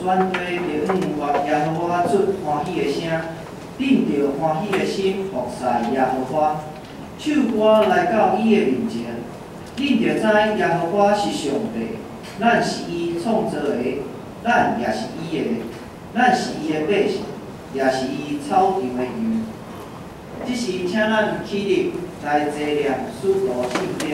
转对着向耶和华出欢喜的声，领着欢喜的心服侍耶和华。唱歌来到伊的面前，恁着知耶和华是上帝，咱是伊创造的，咱也是伊的，咱是伊的百姓，也是伊草场的羊。即时，请咱起立来坐念使徒信经。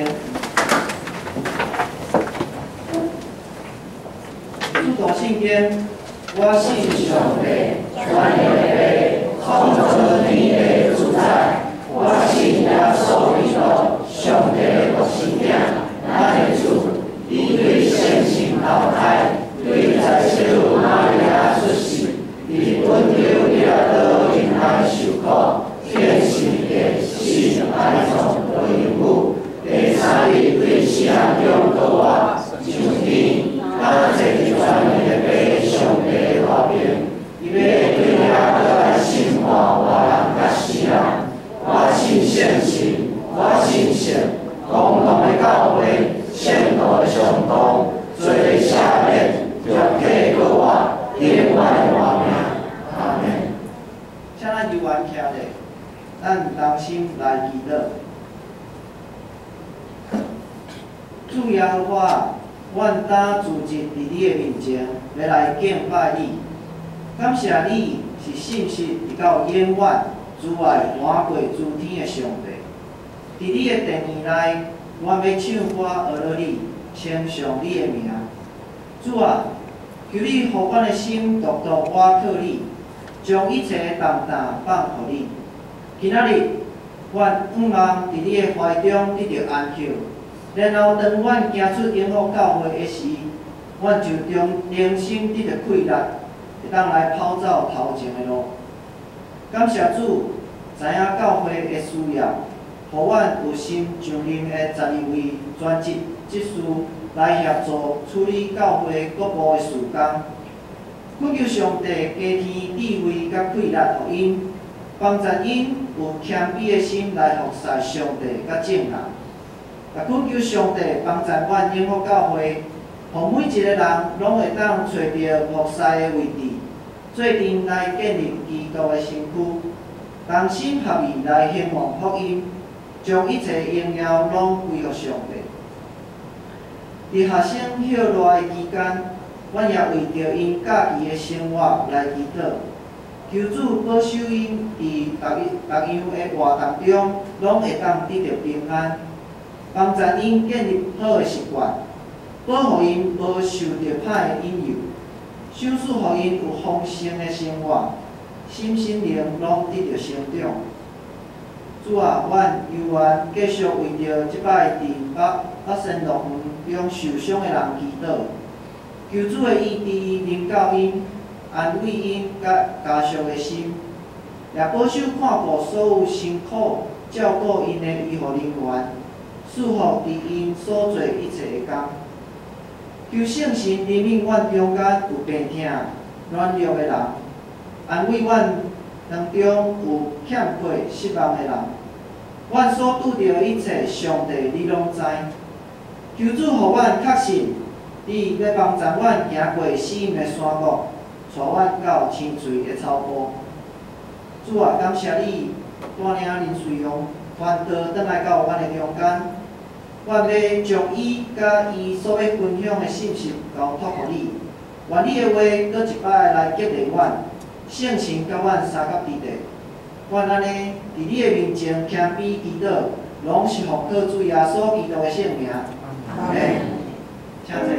使徒信经，我信上帝，全能的创造天地主宰。我信耶稣基督，上帝的独生子，咱的主，伊对圣神投胎，对在西路玛利亚出世，伫本丢彼拉多面前受苦，天生地死，爱从得因父，第三日对死人中倒活，上天，他坐伫全能的爸上帝的右边，伊要对遐倒来审判活人甲死人。我信圣神，我信神，共同的教会，圣道的上道，罪赦免，肉体过活，永远的活命。阿门。请咱犹原徛咧，咱同心来祈祷。主耶和华，阮今自入伫你的面前，要来敬拜你，感谢你是信实直到永远。主爱满过诸天的上帝，伫你的殿院内，阮要唱歌学乐你，称颂你的名。主啊，求你予阮的心独独倚靠你，将一切重担放互你。今仔日，阮望伫你的怀中得到安息，然后当阮行出永福教会的时，阮就将人生得到快乐，会当来跑走头前的路。感谢主，知影教会的需要，互阮有心上任的12位专职职事来协助处理教会各部的事工。恳求上帝加添智慧甲快乐互因，帮助因有谦卑的心来服侍上帝甲正人。也恳求上帝帮助阮永福教会，互每一个人拢会当找到服侍的位置。做阵来建立基督的身躯，同心合意来兴旺福音，将一切荣耀拢归予上帝。伫学生歇赖的期间，阮也为着因家己的生活来祈祷，求主保守因伫逐样的活动中，拢会当得到平安，帮助因建立好的习惯，保护因无受着歹的引诱。赏赐互因有丰盛的生活，心灵拢得到成长。主啊，阮犹原继续为着即摆伫北仙乐园中受伤的人祈祷，求主的医治临到因，安慰因甲家属的心，也保守看顾所有辛苦照顾因的医护人员，祝福伫因所做一切的工。求圣神怜悯阮中间有病痛、软弱的人，安慰阮当中有欠缺、失望的人。阮所拄着一切，上帝你拢知。求主互阮确信，你要帮助阮行过死荫的山谷，带阮到青翠的草坡。主啊，感谢你带领林水荣传道转来到阮的中间。阮要将伊甲伊所要分享的信息交托互你，愿你的话搁一摆来激励阮，圣神甲阮三角伫地。阮安尼伫你的面前谦卑祈祷，拢是奉靠主耶稣基督的圣名。阿门。请坐。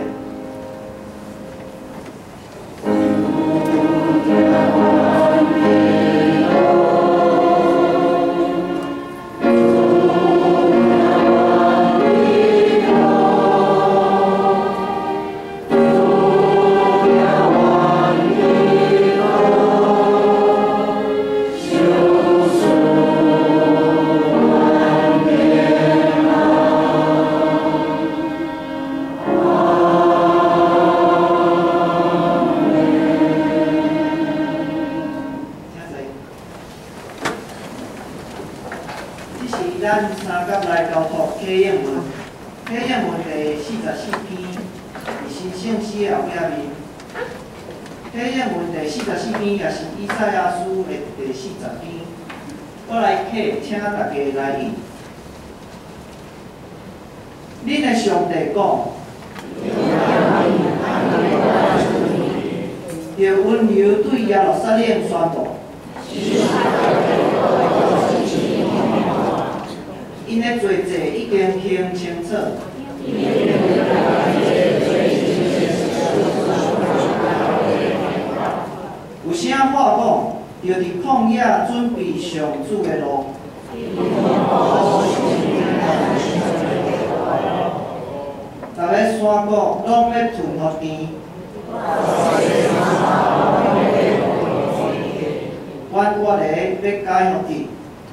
咱三角来交托启应文，启应文第44篇，是新圣诗的后壁面。 体验文第44篇，也是以赛亚书的第40篇。我来客，请大家来应。恁的上帝讲，要温柔对耶路撒冷宣布，因的罪责已经清清楚。有啥话讲？要伫旷野准备上主的路。逐个山谷拢要吞福田，阮我个要解福地。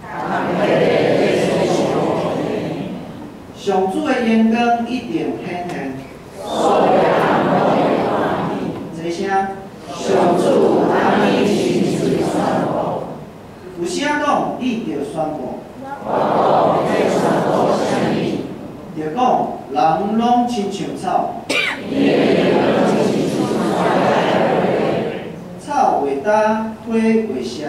上主的眼光一定显现。一声，上主阿咪亲自宣布。有啥讲？你着宣布。着讲，人拢亲像草，草未干，花未谢。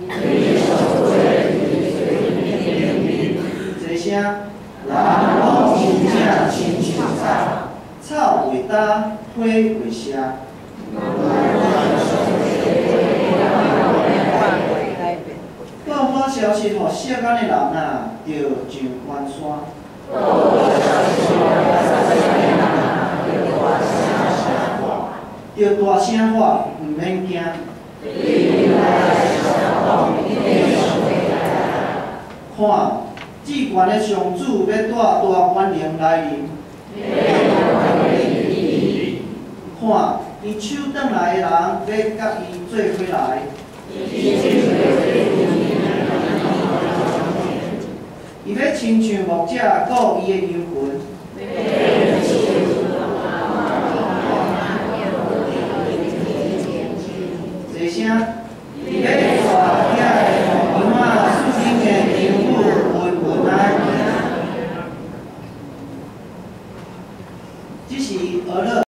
一声，人拢真正亲像草，草未干，花未谢。报好消息，互世间的人啊，着上关山。着大声喊，毋免惊。看，至悬的上主要带大权能来临。看，伊手转来的人要甲伊做伙来。伊要亲像牧者顾伊的羊群。一声，伊要